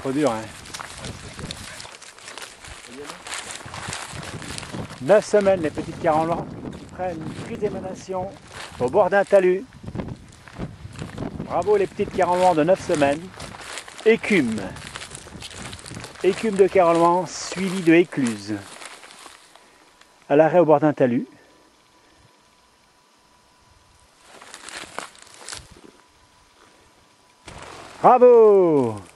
trop dur. Hein. 9 semaines, les petites caramels prennent une prise d'émanation au bord d'un talus. Bravo les petites caramels de 9 semaines. Écume. Écume de caramels suivi de écluse. À l'arrêt au bord d'un talus. Bravo!